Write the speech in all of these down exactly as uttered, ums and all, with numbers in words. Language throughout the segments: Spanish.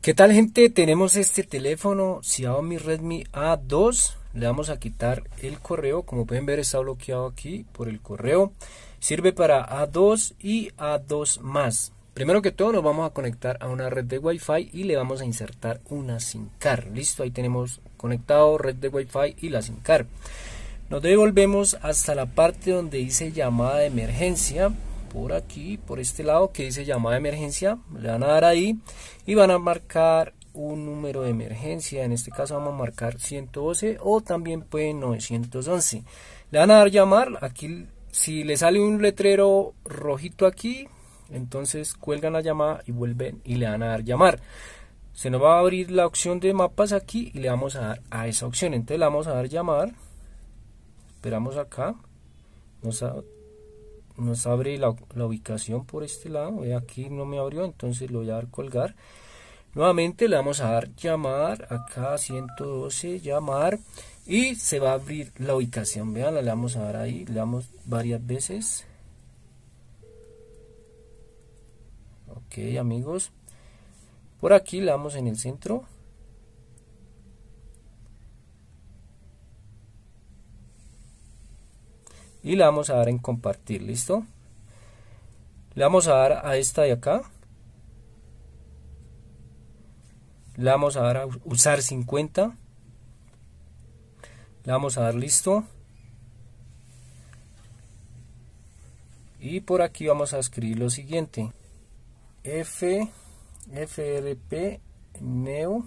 ¿Qué tal, gente? Tenemos este teléfono Xiaomi Redmi A dos. Le vamos a quitar el correo. Como pueden ver, está bloqueado aquí por el correo. Sirve para A dos y A dos más. Primero que todo nos vamos a conectar a una red de Wi-Fi y le vamos a insertar una SIM card. Listo, ahí tenemos conectado red de Wi-Fi y la SIM card. Nos devolvemos hasta la parte donde dice llamada de emergencia. Por aquí, por este lado que dice llamada de emergencia, le van a dar ahí y van a marcar un número de emergencia. En este caso vamos a marcar ciento doce o también pueden novecientos once. Le van a dar llamar. Aquí si le sale un letrero rojito aquí, entonces cuelgan la llamada y vuelven y le van a dar llamar. Se nos va a abrir la opción de mapas aquí y le vamos a dar a esa opción. Entonces le vamos a dar llamar. Esperamos acá. Nos a, nos abre la, la ubicación por este lado. Aquí no me abrió, entonces lo voy a dar colgar. Nuevamente le vamos a dar llamar, acá ciento doce, llamar, y se va a abrir la ubicación. Vean, le vamos a dar ahí, le damos varias veces. Ok, amigos, por aquí le damos en el centro. Y le vamos a dar en compartir. Listo, le vamos a dar a esta de acá, le vamos a dar a usar cincuenta, le vamos a dar listo, y por aquí vamos a escribir lo siguiente: F FRP Neo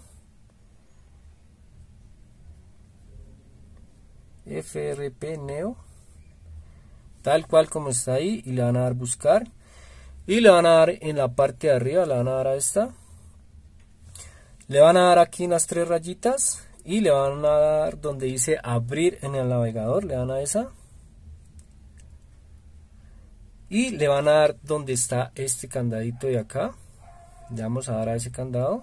FRP Neo, tal cual como está ahí, y le van a dar buscar y le van a dar en la parte de arriba, le van a dar a esta, le van a dar aquí en las tres rayitas y le van a dar donde dice abrir en el navegador, le dan a esa y le van a dar donde está este candadito de acá, le vamos a dar a ese candado.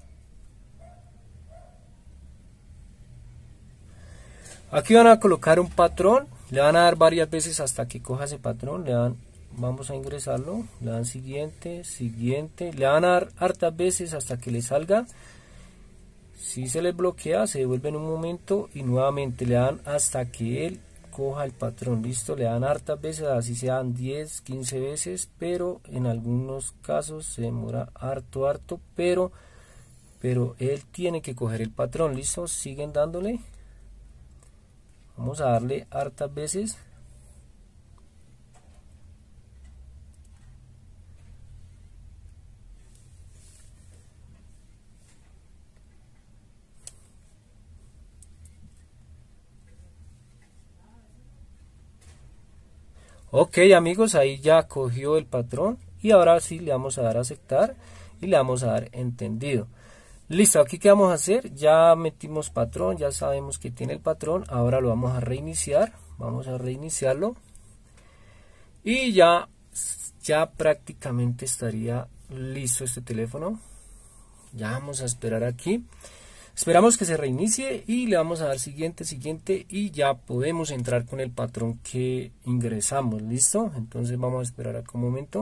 Aquí van a colocar un patrón, le van a dar varias veces hasta que coja ese patrón. Le dan, vamos a ingresarlo, le dan siguiente, siguiente, le van a dar hartas veces hasta que le salga. Si se les bloquea, se devuelve en un momento y nuevamente le dan hasta que él coja el patrón. Listo, le dan hartas veces, así sean diez, quince veces, pero en algunos casos se demora harto, harto, pero, pero él tiene que coger el patrón. Listo, siguen dándole. Vamos a darle hartas veces. Ok, amigos, ahí ya cogió el patrón y ahora sí le vamos a dar a aceptar y le vamos a dar entendido. Listo, aquí qué vamos a hacer, ya metimos patrón, ya sabemos que tiene el patrón. Ahora lo vamos a reiniciar, vamos a reiniciarlo y ya, ya prácticamente estaría listo este teléfono. Ya vamos a esperar aquí, esperamos que se reinicie y le vamos a dar siguiente, siguiente y ya podemos entrar con el patrón que ingresamos. Listo, entonces vamos a esperar acá un momento.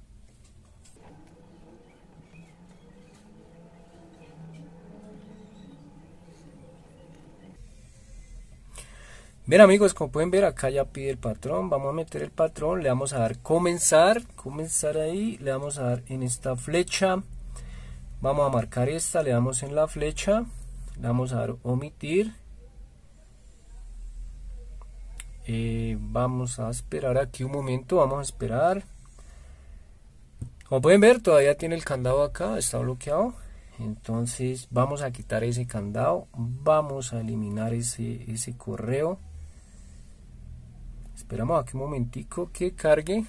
Bien, amigos, como pueden ver acá ya pide el patrón. Vamos a meter el patrón, le vamos a dar comenzar, comenzar ahí, le vamos a dar en esta flecha, vamos a marcar esta, le damos en la flecha, le vamos a dar omitir, eh, vamos a esperar aquí un momento, vamos a esperar. Como pueden ver, todavía tiene el candado acá, está bloqueado. Entonces vamos a quitar ese candado, vamos a eliminar ese, ese correo. Esperamos aquí un momentico que cargue.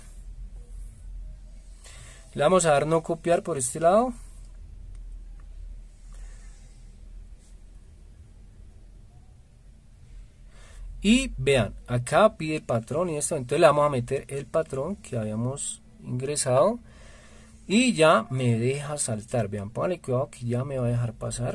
Le vamos a dar no copiar por este lado. Y vean, acá pide el patrón y esto, entonces le vamos a meter el patrón que habíamos ingresado y ya me deja saltar. Vean, pónganle cuidado que ya me va a dejar pasar.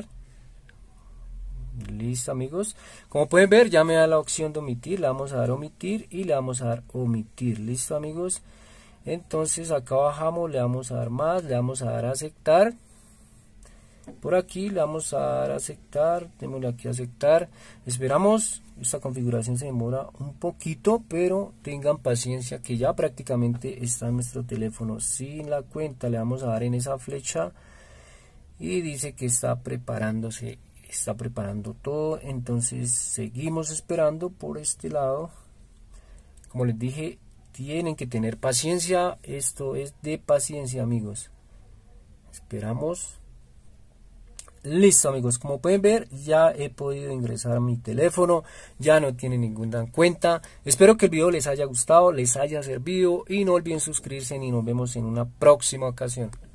Listo, amigos, como pueden ver ya me da la opción de omitir, le vamos a dar omitir y le vamos a dar omitir. Listo, amigos, entonces acá bajamos, le vamos a dar más, le vamos a dar aceptar Por aquí le vamos a dar a aceptar, démosle aquí a aceptar, esperamos. Esta configuración se demora un poquito, pero tengan paciencia que ya prácticamente está nuestro teléfono sin la cuenta. Le vamos a dar en esa flecha y dice que está preparándose, está preparando todo. Entonces seguimos esperando por este lado. Como les dije, tienen que tener paciencia, esto es de paciencia, amigos. Esperamos. Listo, amigos, como pueden ver ya he podido ingresar a mi teléfono, ya no tiene ninguna cuenta. Espero que el video les haya gustado, les haya servido y no olviden suscribirse y nos vemos en una próxima ocasión.